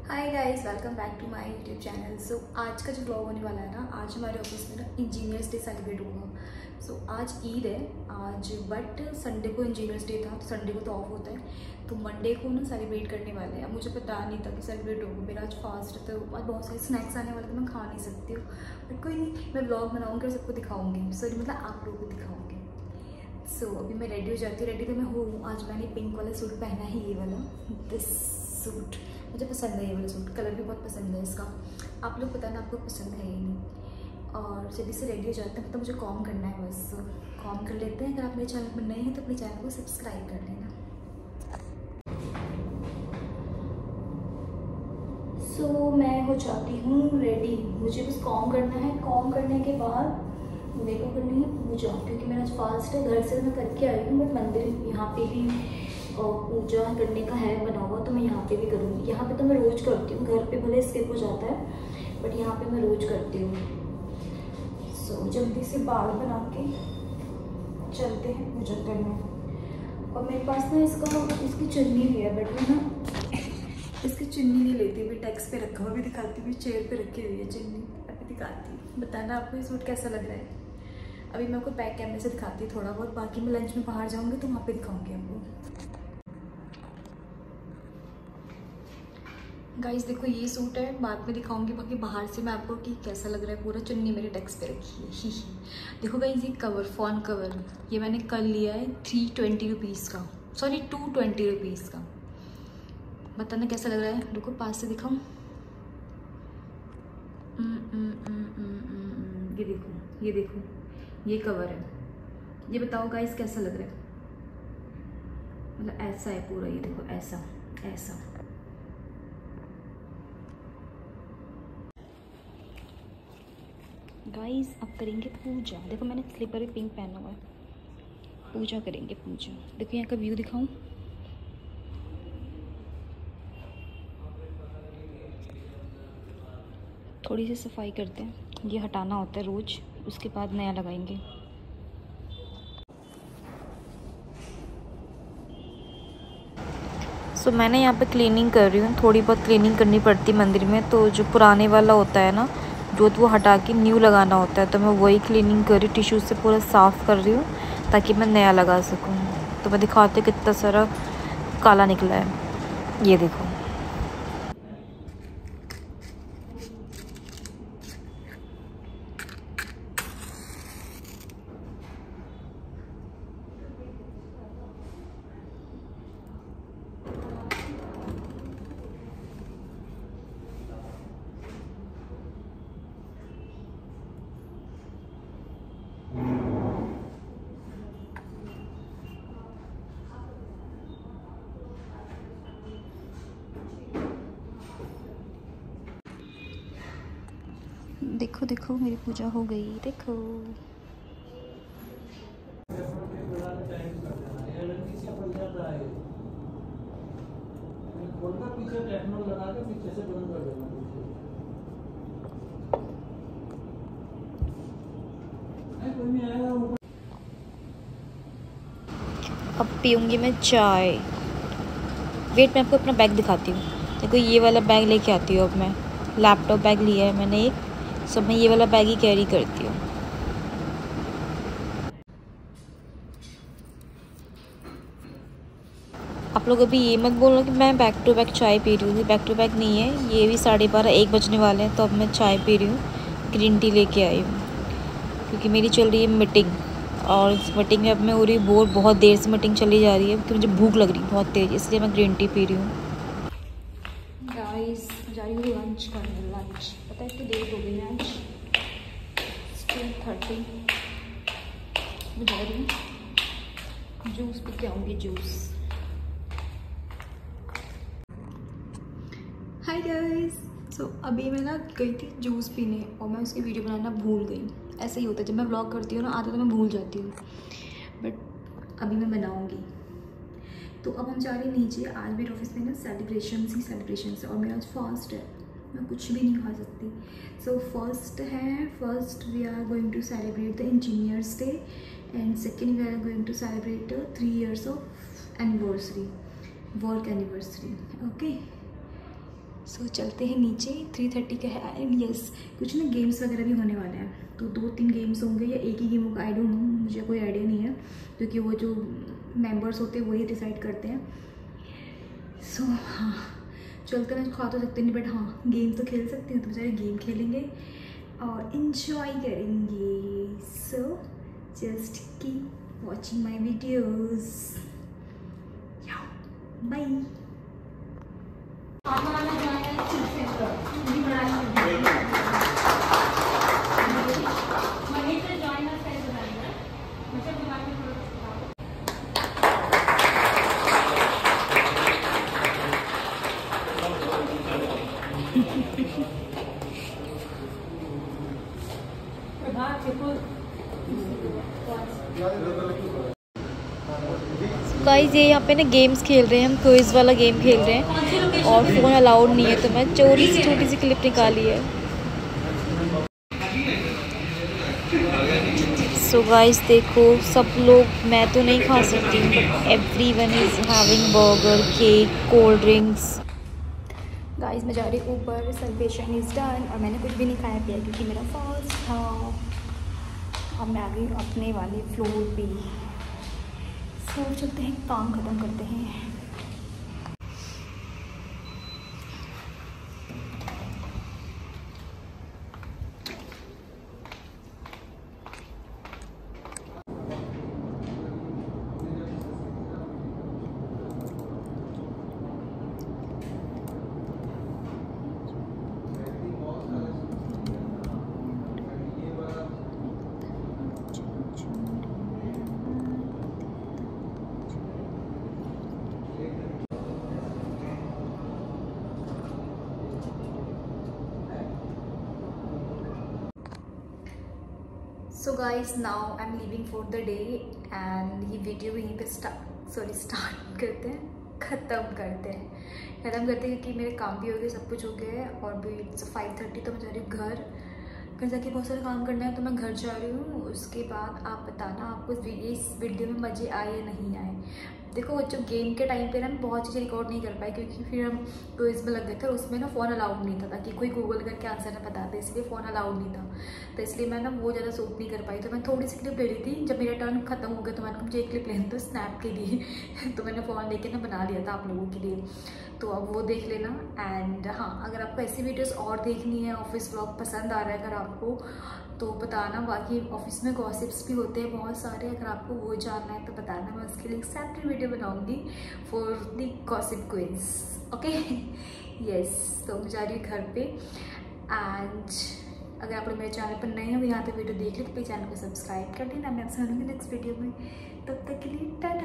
Hi guys, welcome back to my YouTube channel. So आज का जो व्लॉग होने वाला है ना, आज हमारे ऑफिस में ना इंजीनियर्स डे सेलिब्रेट होगा। सो आज ईद है आज, बट संडे को इंजीनियर्स डे था तो संडे को तो ऑफ होता है, तो मंडे को ना सेलिब्रेट करने वाले हैं। मुझे पता नहीं था कि सेलिब्रेट होगा, मेरा आज फास्ट है तो आज बहुत सारे स्नैक्स आने वाले तो मैं खा नहीं सकती हूँ, बट कोई नहीं, मैं व्लॉग बनाऊँगी और सबको दिखाऊँगी। सॉरी, मतलब आप लोगों को दिखाऊँगी। सो अभी मैं रेडी हो जाती हूँ। रेडी तो मैं हूँ। आज मैंने पिंक वाला सूट पहना है, ये वाला दिस सूट मुझे पसंद है। ये वाला सूट कलर भी बहुत पसंद है इसका। आप लोग बताना आपको पसंद है या नहीं। और जल्दी से रेडी हो जाते हैं, तो मुझे कॉम करना है, बस कॉम कर लेते हैं। अगर आप मेरे चैनल पर नए हैं तो अपने चैनल को सब्सक्राइब कर लेना। सो मैं हो जाती हूँ रेडी, मुझे बस कॉम करना है। कॉम करने के बाद मेकअप करनी है पूजा, क्योंकि मेरा आज फास्ट है। घर से मैं करके आई हूँ, बट मंदिर यहाँ पे भी पूजा करने का है बना हुआ, तो मैं यहाँ पे भी करूँगी। यहाँ पे तो मैं रोज़ करती हूँ, घर पे भले स्किप हो जाता है, बट यहाँ पे मैं रोज़ करती हूँ। सो जल्दी से बाल बना के चलते हैं पूजा करने। और मेरे पास ना इसकी चुन्नी भी है, बट मैं ना इसकी चुन्नी नहीं लेती, मैं टैक्स पे रखा हुआ भी दिखाती हूँ। चेयर पे रखी हुई है चुन्नी, अभी दिखाती हूँ। बताना आपको ये सूट कैसा लग रहा है। अभी मैं आपको बैक कैमरे से दिखाती हूँ थोड़ा बहुत, बाकी मैं लंच में बाहर जाऊँगी तो वहाँ पे दिखाऊँगी आपको। गाइस देखो, ये सूट है, बाद में दिखाऊंगी। बाकी बाहर से मैं आपको कि कैसा लग रहा है। पूरा चुन्नी मेरे डेस्क पे रखी है। ही देखो गाइस, ये कवर, फोन कवर, ये मैंने कल लिया है 320 रुपीज़ का, सॉरी 220 रुपीज़ का। बताना कैसा लग रहा है। रुको पास से दिखाऊं। ये देखो, ये देखो, ये कवर है। ये बताओ गाइस कैसा लग रहा है। मतलब ऐसा है पूरा, ये देखो ऐसा ऐसा। गाइस अब करेंगे पूजा। देखो मैंने स्लीपर भी पिंक पहना हुआ है। पूजा करेंगे पूजा। देखो यहाँ का व्यू दिखाऊं। थोड़ी सी सफाई करते हैं, ये हटाना होता है रोज, उसके बाद नया लगाएंगे। सो मैंने यहाँ पे क्लीनिंग कर रही हूँ। थोड़ी बहुत क्लीनिंग करनी पड़ती है मंदिर में, तो जो पुराने वाला होता है ना, जो वो हटा के न्यू लगाना होता है, तो मैं वही क्लीनिंग कर रही हूँ। टिश्यू से पूरा साफ़ कर रही हूँ ताकि मैं नया लगा सकूँ। तो मैं दिखाती हूँ कितना सारा काला निकला है, ये देखो। देखो देखो मेरी पूजा हो गई, देखो। अब पीऊँगी मैं चाय। वेट, मैं आपको अपना बैग दिखाती हूँ। देखो ये वाला बैग लेके आती हूँ अब मैं। लैपटॉप बैग लिया है मैंने एक, सो मैं ये वाला बैग ही कैरी करती हूँ। आप लोग अभी ये मत बोलना कि मैं बैक टू बैक चाय पी रही हूँ। बैक टू बैक नहीं है, ये भी 12:30 1 बजने वाले हैं, तो अब मैं चाय पी रही हूँ। ग्रीन टी लेके आई हूँ क्योंकि मेरी चल रही है मीटिंग, और इस मीटिंग में अब मैं हो रही बोर। बहुत देर से मीटिंग चली जा रही है क्योंकि मुझे भूख लग रही है बहुत तेज़, इसलिए मैं ग्रीन टी पी रही हूँ। गाइस जा रही हूँ लंच करने। लंच पता है इतनी देर हो गई है, आज 2:30। मैं जा रही हूँ जूस पी के आऊँगी, जूस। हाय गाइस, सो अभी मैं ना गई थी जूस पीने और मैं उसकी वीडियो बनाना भूल गई। ऐसे ही होता है जब मैं व्लॉग करती हूँ ना, आधा तो मैं भूल जाती हूँ, बट अभी मैं बनाऊँगी। तो अब हम जा रहे हैं नीचे। आज मेरे ऑफिस में ना सेलिब्रेशन है, और मेरा आज फास्ट है, मैं कुछ भी नहीं खा सकती। So first we are going to celebrate the engineers day, and second we are going to celebrate 3 years of anniversary, work anniversary. Okay, so चलते हैं नीचे। 3:30 का है एंड यस कुछ ना गेम्स वगैरह भी होने वाले हैं, तो 2-3 गेम्स होंगे या एक ही गेम होगा, आई डोंट नो, मुझे कोई आइडिया नहीं है क्योंकि वो जो मेंबर्स होते हैं वही डिसाइड करते हैं। सो हाँ चलते ना, खा तो सकते नहीं बट हाँ गेम तो खेल सकते हैं, तो बेचारे गेम खेलेंगे और इन्जॉय करेंगे। So just keep watching my videos, bye. Guys ये यहाँ पे ना गेम्स खेल रहे हैं, हम क्विज वाला गेम खेल रहे हैं और फ़ोन अलाउड नहीं है, तो मैं चोरी से छोटी सी क्लिप निकाली है। सो गाइस देखो सब लोग, मैं तो नहीं खा सकती but everyone is having burger, cake, cold drinks. Guys मैं जा रही हूँ ऊपर, सेलिब्रेशन इज़ डन और मैंने कुछ भी नहीं खाया पिया क्योंकि मेरा फास्ट था। अब मैं आ गई अपने वाले फ्लोर पे, सो चलते हैं काम ख़त्म करते हैं। So guys now I am leaving for the day and ये वीडियो यहीं पे स्टार्ट करते हैं, ख़त्म करते हैं क्योंकि मेरे काम भी हो गए, सब कुछ हो गया है और भी 5:30, तो मैं जा रही हूँ घर जाके बहुत सारा काम करना है, तो मैं घर जा रही हूँ। उसके बाद आप बताना आपको इस वीडियो में मज़े आए या नहीं आए। देखो जो गेम के टाइम पे ना मैं बहुत चीज़ें रिकॉर्ड नहीं कर पाई क्योंकि फिर हम क्विज में लग गए थे और उसमें ना फ़ोन अलाउड नहीं था ताकि कोई गूगल करके आंसर ना बता दे, इसलिए फ़ोन अलाउड नहीं था, तो इसलिए मैं ना वो ज़्यादा शूट नहीं कर पाई। तो मैं थोड़ी सी क्लिप ले रही थी, जब मेरा टर्न खत्म हो गया तो मैंने मुझे एक क्लिप लेनी था स्नैप के लिए तो मैंने फ़ोन लेके ना बना लिया था आप लोगों के लिए, तो अब वो देख लेना। एंड हाँ अगर आपको ऐसी वीडियोस और देखनी है, ऑफिस व्लॉग पसंद आ रहा है अगर आपको तो बताना। बाकी ऑफिस में गॉसिप्स भी होते हैं बहुत सारे, अगर आपको वो जानना है तो बताना, मैं उसके लिए एक सेपरेट वीडियो बनाऊंगी for the gossip queens. Okay yes, तो मैं जा रही हूँ घर पे एंड अगर आप लोग मेरे चैनल पर नए हो यहाँ पे वीडियो देख ले तो प्लीज़ चैनल को सब्सक्राइब कर देना। मैं आपसे मिलूंगी नेक्स्ट वीडियो में, तब तक के लिए टाटा।